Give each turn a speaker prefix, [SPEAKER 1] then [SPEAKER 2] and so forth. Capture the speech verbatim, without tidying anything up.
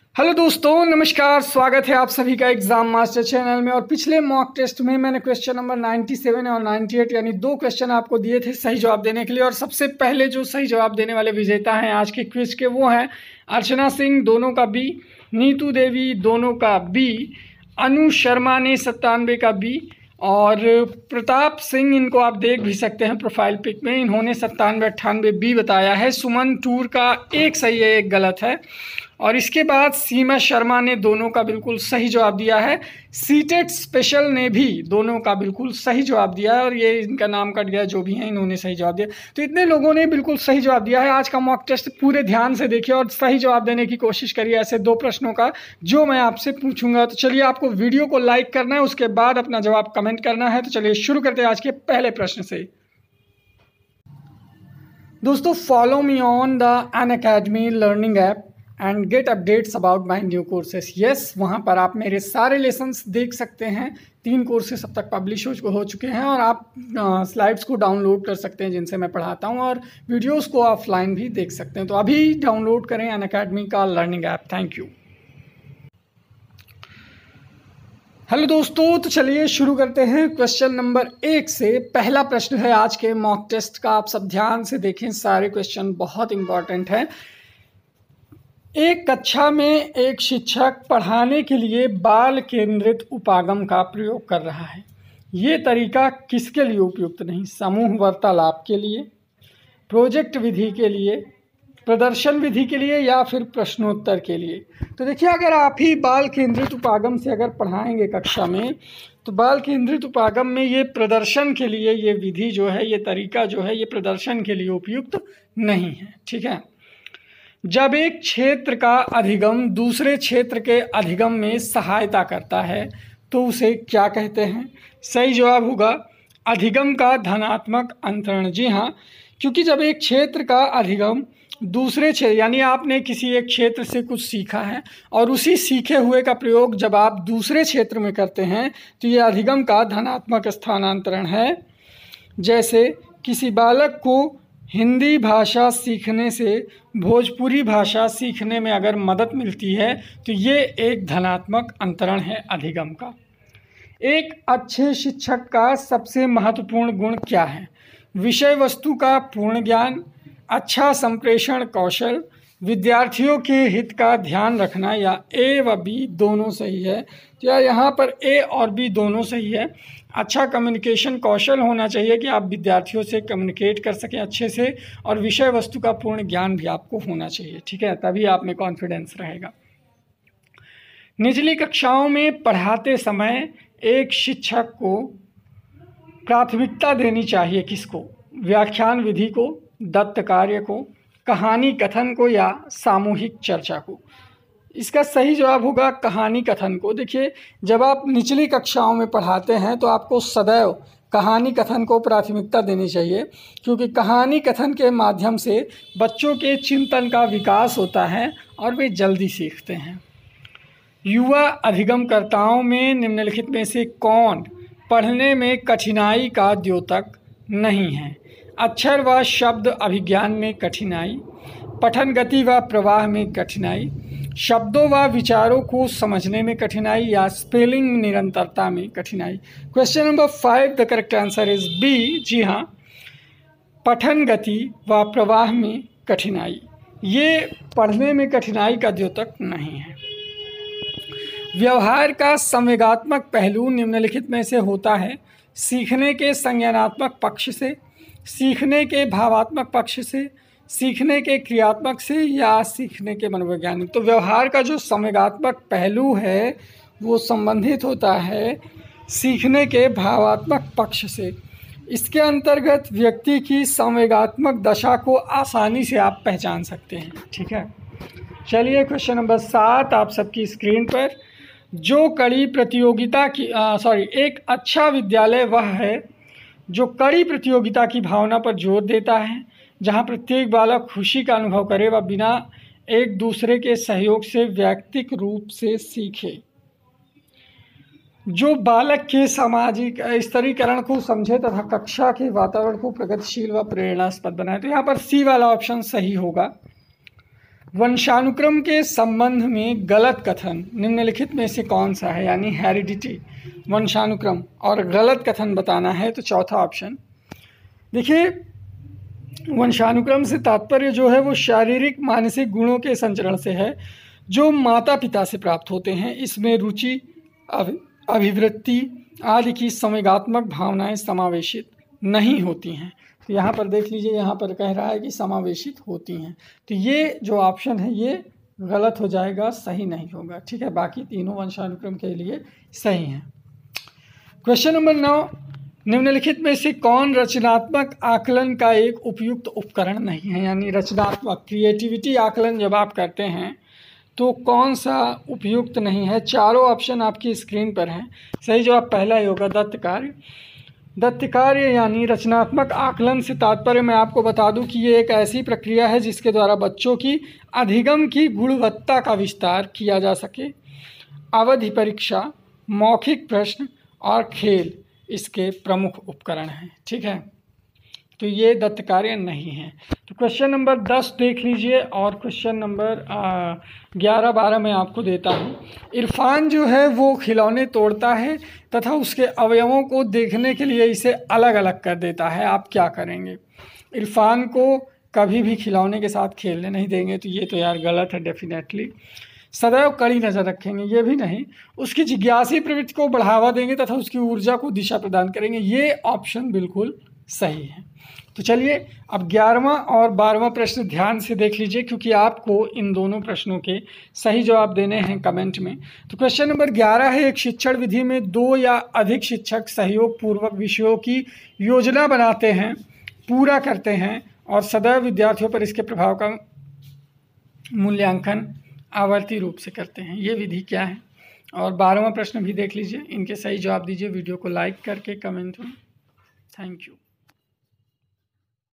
[SPEAKER 1] Hello दोस्तों, नमस्कार। स्वागत है आप सभी का एग्जाम मास्टर चैनल में। और पिछले मॉक टेस्ट में मैंने क्वेश्चन नंबर सत्तानवे और अट्ठानवे यानी दो क्वेश्चन आपको दिए थे सही जवाब देने के लिए। और सबसे पहले जो सही जवाब देने वाले विजेता हैं आज के क्विज के वो हैं अर्चना सिंह, दोनों का बी, नीतू देवी, दोनों का बी, अनु शर्मा ने सत्तानवे का बी, और प्रताप सिंह, इनको आप देख भी सकते हैं प्रोफाइल पिक में, इन्होंने सत्तानवे अट्ठानवे बी बताया है। सुमन टूर का एक सही है, एक गलत है। और इसके बाद सीमा शर्मा ने दोनों का बिल्कुल सही जवाब दिया है। सीटेट स्पेशल ने भी दोनों का बिल्कुल सही जवाब दिया है, और ये इनका नाम कट गया, जो भी हैं इन्होंने सही जवाब दिया। तो इतने लोगों ने बिल्कुल सही जवाब दिया है। आज का मॉक टेस्ट पूरे ध्यान से देखिए और सही जवाब देने की कोशिश करिए ऐसे दो प्रश्नों का जो मैं आपसे पूछूंगा। तो चलिए, आपको वीडियो को लाइक करना है, उसके बाद अपना जवाब कमेंट करना है। तो चलिए शुरू करते हैं आज के पहले प्रश्न से। दोस्तों, follow me on the Unacademy learning app and get updates about my new courses. Yes, वहाँ पर आप मेरे सारे लेसन्स देख सकते हैं। तीन कोर्सेस अब तक पब्लिश हो, हो चुके हैं, और आप स्लाइड्स को डाउनलोड कर सकते हैं जिनसे मैं पढ़ाता हूँ, और वीडियोस को ऑफलाइन भी देख सकते हैं। तो अभी डाउनलोड करें अनअकैडमी का learning app. Thank you. Hello दोस्तों, तो चलिए शुरू करते हैं क्वेश्चन नंबर एक से। पहला प्रश्न है आज के मॉक टेस्ट का। आप सब ध्यान से देखें, सारे क्वेश्चन बहुत इंपॉर्टेंट हैं। एक कक्षा में एक शिक्षक पढ़ाने के लिए बाल केंद्रित उपागम का प्रयोग कर रहा है। ये तरीका किसके लिए उपयुक्त नहीं? समूह वार्तालाप के लिए, प्रोजेक्ट विधि के लिए, प्रदर्शन विधि के लिए, या फिर प्रश्नोत्तर के लिए? तो देखिए, अगर आप ही बाल केंद्रित उपागम से अगर पढ़ाएंगे कक्षा में, तो बाल केंद्रित उपागम में ये प्रदर्शन के लिए, ये विधि जो है, ये तरीका जो है, ये प्रदर्शन के लिए उपयुक्त नहीं है। ठीक है। जब एक क्षेत्र का अधिगम दूसरे क्षेत्र के अधिगम में सहायता करता है तो उसे क्या कहते हैं? सही जवाब होगा अधिगम का धनात्मक अंतरण। जी हाँ, क्योंकि जब एक क्षेत्र का अधिगम दूसरे क्षेत्र, यानी आपने किसी एक क्षेत्र से कुछ सीखा है और उसी सीखे हुए का प्रयोग जब आप दूसरे क्षेत्र में करते हैं तो ये अधिगम का धनात्मक स्थानांतरण है। जैसे किसी बालक को हिंदी भाषा सीखने से भोजपुरी भाषा सीखने में अगर मदद मिलती है तो ये एक धनात्मक अंतरण है अधिगम का। एक अच्छे शिक्षक का सबसे महत्वपूर्ण गुण क्या है? विषय वस्तु का पूर्ण ज्ञान, अच्छा संप्रेषण कौशल, विद्यार्थियों के हित का ध्यान रखना, या ए व बी दोनों सही है? या यहाँ पर ए और बी दोनों सही है। अच्छा कम्युनिकेशन कौशल होना चाहिए कि आप विद्यार्थियों से कम्युनिकेट कर सकें अच्छे से, और विषय वस्तु का पूर्ण ज्ञान भी आपको होना चाहिए। ठीक है, तभी आप में कॉन्फिडेंस रहेगा। निचली कक्षाओं में पढ़ाते समय एक शिक्षक को प्राथमिकता देनी चाहिए किसको? व्याख्यान विधि को, दत्त कार्य को, कहानी कथन को, या सामूहिक चर्चा को? इसका सही जवाब होगा कहानी कथन को। देखिए, जब आप निचली कक्षाओं में पढ़ाते हैं तो आपको सदैव कहानी कथन को प्राथमिकता देनी चाहिए, क्योंकि कहानी कथन के माध्यम से बच्चों के चिंतन का विकास होता है और वे जल्दी सीखते हैं। युवा अधिगमकर्ताओं में निम्नलिखित में से कौन पढ़ने में कठिनाई का द्योतक नहीं है? अक्षर व शब्द अभिज्ञान में कठिनाई, पठन गति व प्रवाह में कठिनाई, शब्दों व विचारों को समझने में कठिनाई, या स्पेलिंग निरंतरता में कठिनाई? Question number five, the correct answer is B. जी हाँ, पठन गति व प्रवाह में कठिनाई, ये पढ़ने में कठिनाई का द्योतक नहीं है। व्यवहार का संवेगात्मक पहलू निम्नलिखित में से होता है? सीखने के संज्ञानात्मक पक्ष से, सीखने के भावात्मक पक्ष से, सीखने के क्रियात्मक से, या सीखने के मनोवैज्ञानिक? तो व्यवहार का जो संवेगात्मक पहलू है वो संबंधित होता है सीखने के भावात्मक पक्ष से। इसके अंतर्गत व्यक्ति की संवेगात्मक दशा को आसानी से आप पहचान सकते हैं। ठीक है, चलिए क्वेश्चन नंबर सात आप सबकी स्क्रीन पर। जो कड़ी प्रतियोगिता की सॉरी एक अच्छा विद्यालय वह है जो कड़ी प्रतियोगिता की भावना पर जोर देता है, जहां प्रत्येक बालक खुशी का अनुभव करे व बिना एक दूसरे के सहयोग से व्यक्तिक रूप से सीखे। जो बालक के सामाजिक स्तरीकरण को समझे तथा कक्षा के वातावरण को प्रगतिशील व प्रेरणास्पद बनाए। तो यहाँ पर सी वाला ऑप्शन सही होगा। वंशानुक्रम के संबंध में गलत कथन निम्नलिखित में से कौन सा है, यानी हेरिडिटी, वंशानुक्रम और गलत कथन बताना है तो चौथा ऑप्शन। देखिए, वंशानुक्रम से तात्पर्य जो है वो शारीरिक मानसिक गुणों के संचरण से है जो माता पिता से प्राप्त होते हैं। इसमें रुचि, अभिवृत्ति आदि की संवेगात्मक भावनाएं समावेशित नहीं होती हैं। तो यहाँ पर देख लीजिए, यहाँ पर कह रहा है कि समावेशित होती हैं, तो ये जो ऑप्शन है ये गलत हो जाएगा, सही नहीं होगा। ठीक है, बाकी तीनों वंशानुक्रम के लिए सही हैं। क्वेश्चन नंबर नौ, निम्नलिखित में से कौन रचनात्मक आकलन का एक उपयुक्त उपकरण नहीं है, यानी रचनात्मक क्रिएटिविटी आकलन जब आप करते हैं तो कौन सा उपयुक्त नहीं है। चारों ऑप्शन आपकी स्क्रीन पर हैं। सही जवाब पहला ही होगा, दत्त कार्य। दत्त कार्य यानी रचनात्मक आकलन से तात्पर्य मैं आपको बता दूं कि ये एक ऐसी प्रक्रिया है जिसके द्वारा बच्चों की अधिगम की गुणवत्ता का विस्तार किया जा सके। अवधि परीक्षा, मौखिक प्रश्न और खेल इसके प्रमुख उपकरण हैं। ठीक है, तो ये दत्त कार्य नहीं है। तो क्वेश्चन नंबर दस देख लीजिए और क्वेश्चन नंबर ग्यारह बारह मैं आपको देता हूँ। इरफान जो है वो खिलौने तोड़ता है तथा उसके अवयवों को देखने के लिए इसे अलग अलग कर देता है, आप क्या करेंगे। इरफान को कभी भी खिलौने के साथ खेलने नहीं देंगे, तो ये तो यार गलत है डेफिनेटली। सदैव कड़ी नज़र रखेंगे, ये भी नहीं। उसकी जिज्ञासी प्रवृत्ति को बढ़ावा देंगे तथा उसकी ऊर्जा को दिशा प्रदान करेंगे, ये ऑप्शन बिल्कुल सही है। तो चलिए अब ग्यारहवां और बारहवां प्रश्न ध्यान से देख लीजिए, क्योंकि आपको इन दोनों प्रश्नों के सही जवाब देने हैं कमेंट में। तो क्वेश्चन नंबर ग्यारह है, एक शिक्षण विधि में दो या अधिक शिक्षक सहयोग पूर्वक विषयों की योजना बनाते हैं, पूरा करते हैं और सदैव विद्यार्थियों पर इसके प्रभाव का मूल्यांकन आवर्ती रूप से करते हैं। ये विधि क्या है। और बारहवां प्रश्न भी देख लीजिए, इनके सही जवाब दीजिए वीडियो को लाइक करके कमेंट में। Thank you.